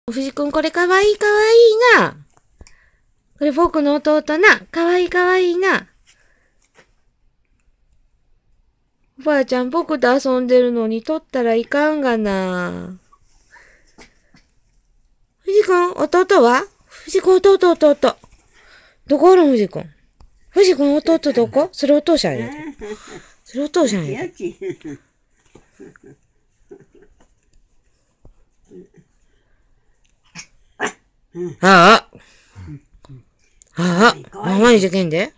藤くんこれかわいいかわいいな。これ僕の弟な。かわいいかわいいな。おばあちゃん僕と遊んでるのに取ったらいかんがな。藤くん、弟は藤くん、弟。どこおるん藤くん。藤くん、弟どこそれお父さんやで。それお父さんやで。ああ、毎日けんで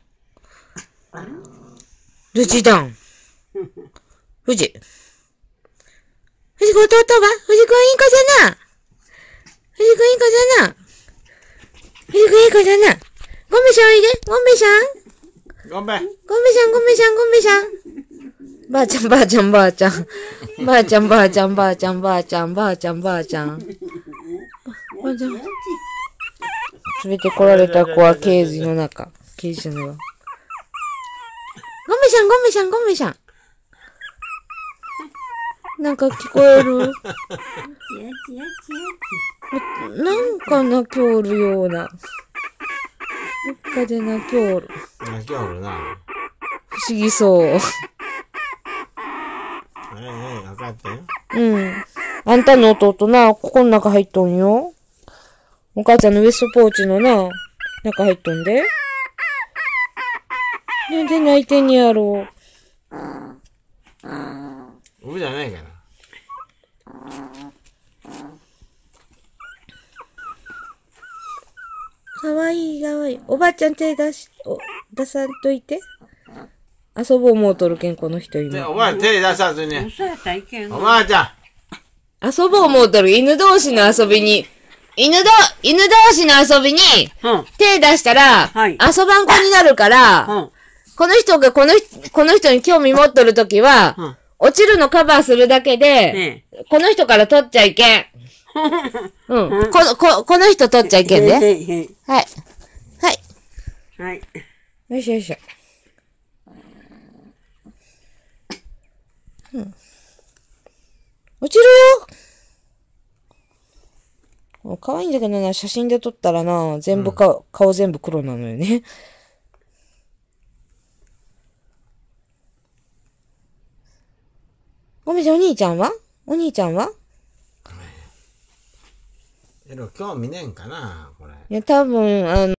ルチダン。藤くん、弟は藤くんいい子じゃな。藤くんいい子じゃな。藤くんいい子じゃな。ゴンベさんおいで。ゴンベさん。 ゴンベさん。ばあちゃん。連れてこられた子はケージの中。ケージじゃないわ。ゴンベさん。なんか聞こえる。なんか泣きおるような。どっかで泣きおる。 泣きおるな。 不思議そう。 分かったよ。 うん。あんたの弟な、ここの中入っとんよ。お母ちゃんのウエストポーチのな、中入っとんで。なんで泣いてんやろ僕じゃないから。 かわいい。おばあちゃん手出さんといて。遊ぼうもうとるけん、この人今。 おばあ手出さずに。おばあちゃん。 遊ぼうもうとる犬同士の遊びに、犬同士の遊びに、手出したら、遊ばん子になるから、この人がこの人に興味持っとるときは、落ちるのカバーするだけで、この人から取っちゃいけん。うん。この人取っちゃいけんね。はい。よいしょ。落ちるよ。可愛いんだけどな、写真で撮ったらな、顔全部黒なのよね。ごめんなさい、お兄ちゃんは興味ねえんかな、これ。 いや、多分、